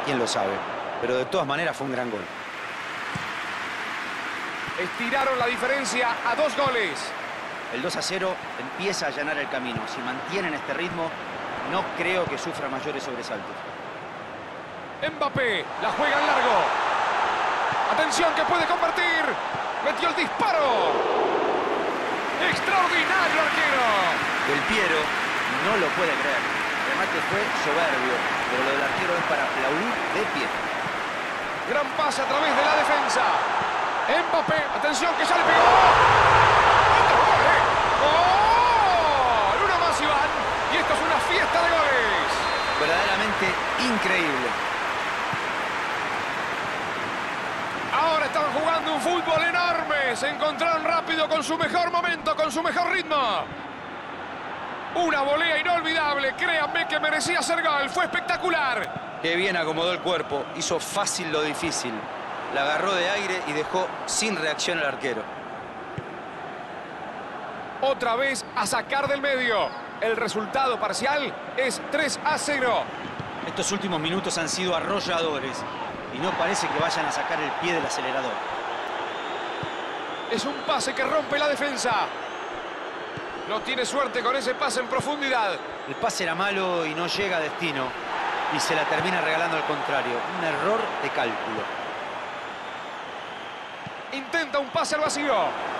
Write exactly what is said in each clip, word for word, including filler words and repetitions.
quién lo sabe. Pero de todas maneras fue un gran gol. Estiraron la diferencia a dos goles. El dos a cero empieza a allanar el camino. Si mantienen este ritmo, no creo que sufra mayores sobresaltos. Mbappé la juega en largo. Atención que puede convertir. Metió el disparo. Extraordinario arquero. Del Piero no lo puede creer. El remate fue soberbio, pero lo del arquero es para aplaudir de pie. Gran pase a través de la defensa. Mbappé, atención que ya le pegó. ¡Otro gol, eh! ¡Gol! Uno más y van. Y esto es una fiesta de goles. Verdaderamente increíble. Ahora están jugando un fútbol enorme. Se encontraron rápido con su mejor momento, con su mejor ritmo. Una volea inolvidable. Créanme que merecía ser gol. Fue espectacular. Qué bien acomodó el cuerpo. Hizo fácil lo difícil. La agarró de aire y dejó sin reacción al arquero. Otra vez a sacar del medio. El resultado parcial es tres a cero. Estos últimos minutos han sido arrolladores y no parece que vayan a sacar el pie del acelerador. Es un pase que rompe la defensa. No tiene suerte con ese pase en profundidad. El pase era malo y no llega a destino. Y se la termina regalando al contrario. Un error de cálculo. Intenta un pase al vacío.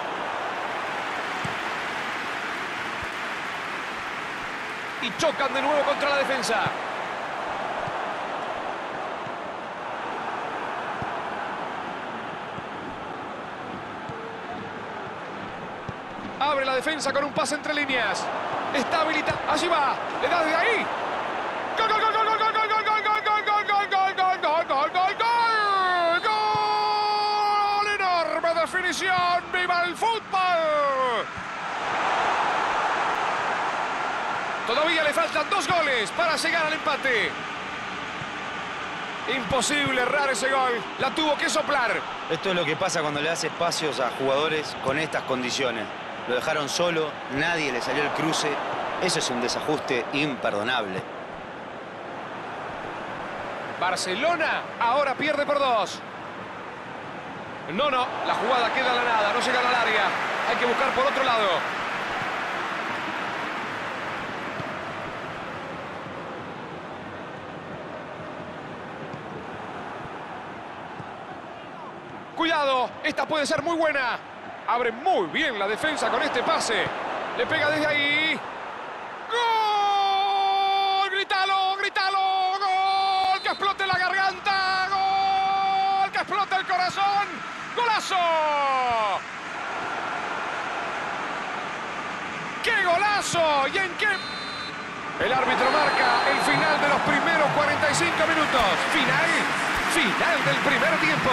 Y chocan de nuevo contra la defensa. Abre la defensa con un pase entre líneas. Está habilitado. Allí va. Le da de ahí. ¡Gol, gol, gol, gol, gol, gol, gol, gol, gol, gol, gol, gol, gol, gol, gol, gol, gol, gol! ¡Gol! ¡Enorme definición! ¡Viva el fútbol! Todavía le faltan dos goles para llegar al empate. Imposible errar ese gol. La tuvo que soplar. Esto es lo que pasa cuando le das espacios a jugadores con estas condiciones. Lo dejaron solo, nadie le salió el cruce. Eso es un desajuste imperdonable. Barcelona ahora pierde por dos. No, no, la jugada queda a la nada, no llega al área. Hay que buscar por otro lado. Cuidado, esta puede ser muy buena. Abre muy bien la defensa con este pase. Le pega desde ahí. ¡Gol! ¡Grítalo, grítalo! ¡Gol! ¡Que explote la garganta! ¡Gol! ¡Que explote el corazón! ¡Golazo! ¡Qué golazo! ¿Y en qué? El árbitro marca el final de los primeros cuarenta y cinco minutos. Final, final del primer tiempo.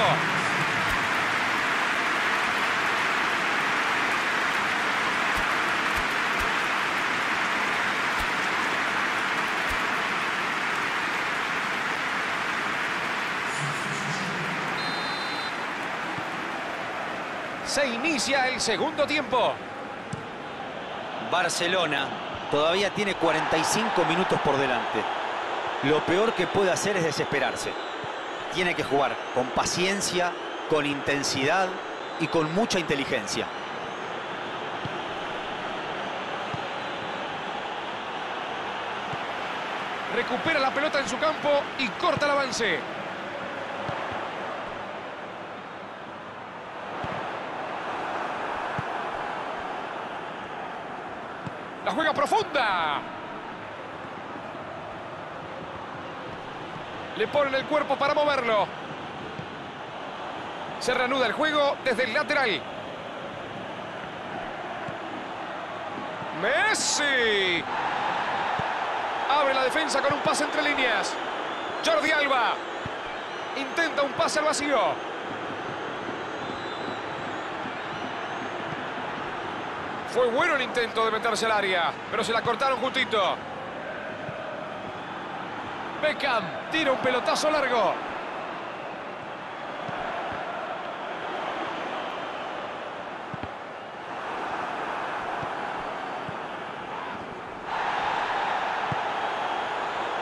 Se inicia el segundo tiempo. Barcelona todavía tiene cuarenta y cinco minutos por delante. Lo peor que puede hacer es desesperarse. Tiene que jugar con paciencia, con intensidad y con mucha inteligencia. Recupera la pelota en su campo y corta el avance. La juega profunda. Le ponen el cuerpo para moverlo. Se reanuda el juego desde el lateral. Messi. Abre la defensa con un pase entre líneas. Jordi Alba. Intenta un pase al vacío. Fue bueno el intento de meterse al área, pero se la cortaron justito. Beckham tira un pelotazo largo.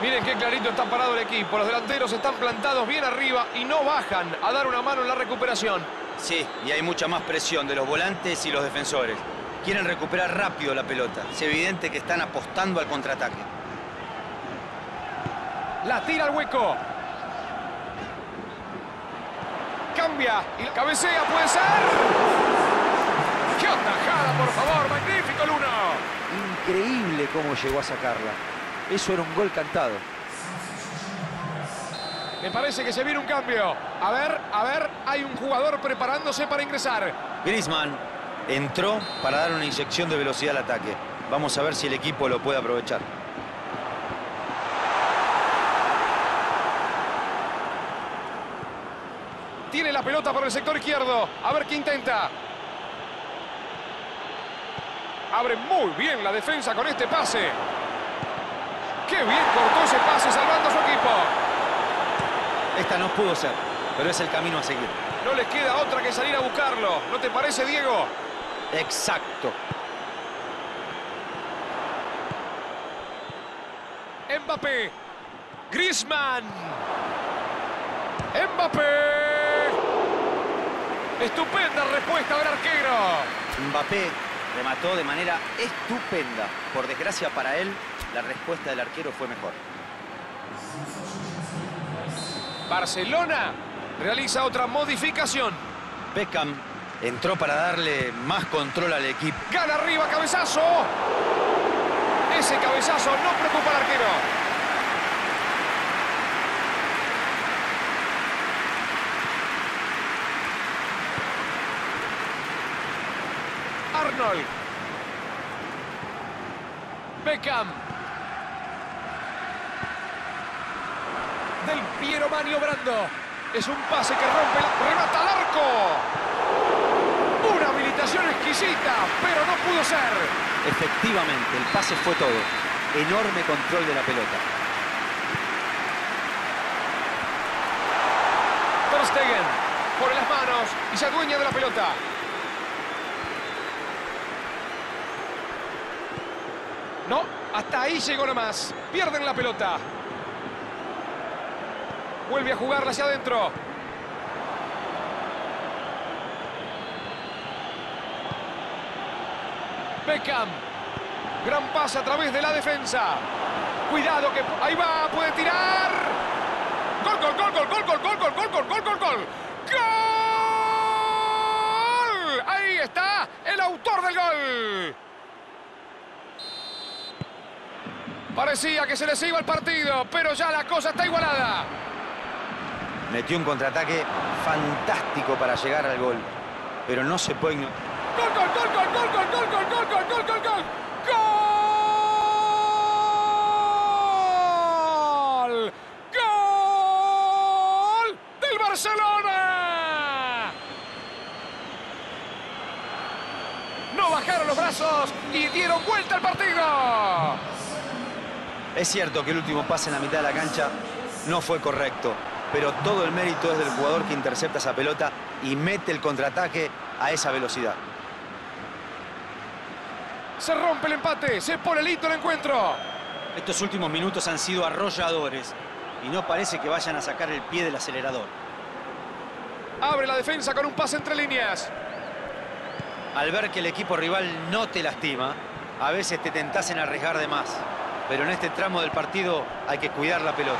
Miren qué clarito está parado el equipo. Los delanteros están plantados bien arriba y no bajan a dar una mano en la recuperación. Sí, y hay mucha más presión de los volantes y los defensores. Quieren recuperar rápido la pelota. Es evidente que están apostando al contraataque. La tira al hueco. Cambia y la cabecea, puede ser. ¡Qué atajada, por favor! ¡Magnífico, Luna! Increíble cómo llegó a sacarla. Eso era un gol cantado. Me parece que se viene un cambio. A ver, a ver, hay un jugador preparándose para ingresar. Griezmann entró para dar una inyección de velocidad al ataque. Vamos a ver si el equipo lo puede aprovechar. Tiene la pelota por el sector izquierdo. A ver qué intenta. Abre muy bien la defensa con este pase. ¡Qué bien cortó ese pase salvando a su equipo! Esta no pudo ser, pero es el camino a seguir. No les queda otra que salir a buscarlo. ¿No te parece, Diego? Exacto. Mbappé. Griezmann. Mbappé. Estupenda respuesta del arquero. Mbappé remató de manera estupenda. Por desgracia para él, la respuesta del arquero fue mejor. Barcelona realiza otra modificación. Beckham entró para darle más control al equipo. Gana arriba, cabezazo. Ese cabezazo no preocupa al arquero. Arnold. Beckham. Del Piero maniobrando. Es un pase que rompe, la... remata al arco. Una habilitación exquisita, pero no pudo ser. Efectivamente, el pase fue todo. Enorme control de la pelota. Ter Stegen pone las manos y se adueña de la pelota. No, hasta ahí llegó nomás. Pierden la pelota. Vuelve a jugarla hacia adentro. Beckham. Gran pase a través de la defensa. Cuidado que... Ahí va, puede tirar. Gol, gol, gol, gol, gol, gol, gol, gol, gol, gol, gol, gol, gol. ¡Gol! Ahí está el autor del gol. Parecía que se les iba el partido, pero ya la cosa está igualada. Metió un contraataque fantástico para llegar al gol, pero no se puede ignorar. ¡Gol, gol, gol, gol, gol, gol, gol, gol, gol, gol, gol, gol, gol! ¡Gol! ¡Gol del Barcelona! No bajaron los brazos y dieron vuelta al partido. Es cierto que el último pase en la mitad de la cancha no fue correcto, pero todo el mérito es del jugador que intercepta esa pelota y mete el contraataque a esa velocidad. Se rompe el empate, se pone listo el encuentro. Estos últimos minutos han sido arrolladores y no parece que vayan a sacar el pie del acelerador. Abre la defensa con un pase entre líneas. Al ver que el equipo rival no te lastima, a veces te tentás en arriesgar de más. Pero en este tramo del partido hay que cuidar la pelota.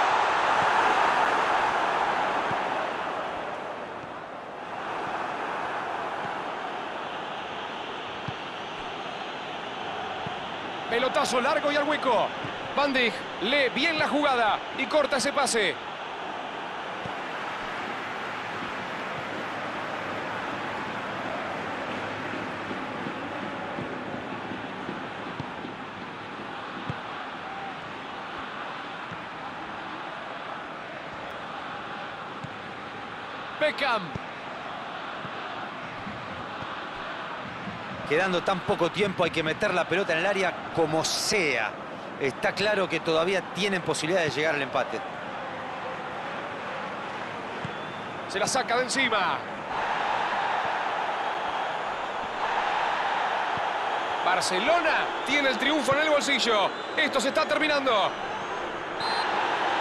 Pelotazo largo y al hueco. Van Dijk lee bien la jugada y corta ese pase. Beckham. Quedando tan poco tiempo hay que meter la pelota en el área como sea. Está claro que todavía tienen posibilidad de llegar al empate. Se la saca de encima. Barcelona tiene el triunfo en el bolsillo. Esto se está terminando.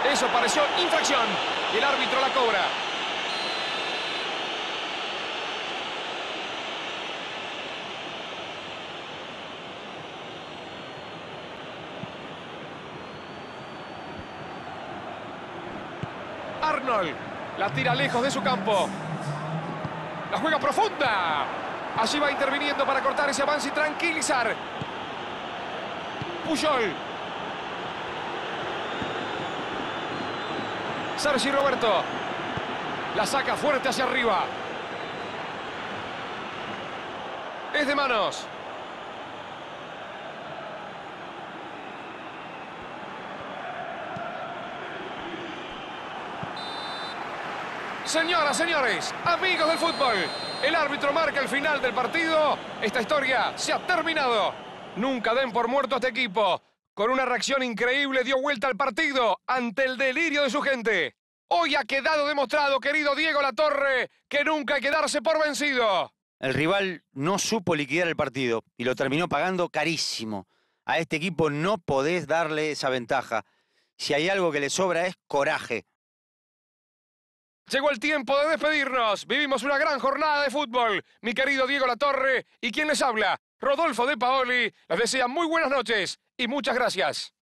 Eso pareció infracción. Y el árbitro la cobra. Arnold la tira lejos de su campo. La juega profunda. Allí va interviniendo para cortar ese avance y tranquilizar. Puyol. Sergi Roberto. La saca fuerte hacia arriba. Es de manos. Señoras, señores, amigos del fútbol, el árbitro marca el final del partido. Esta historia se ha terminado. Nunca den por muerto a este equipo. Con una reacción increíble dio vuelta al partido ante el delirio de su gente. Hoy ha quedado demostrado, querido Diego Latorre, que nunca hay que darse por vencido. El rival no supo liquidar el partido y lo terminó pagando carísimo. A este equipo no podés darle esa ventaja. Si hay algo que le sobra es coraje. Llegó el tiempo de despedirnos. Vivimos una gran jornada de fútbol. Mi querido Diego Latorre y quien les habla, Rodolfo De Paoli, les desea muy buenas noches y muchas gracias.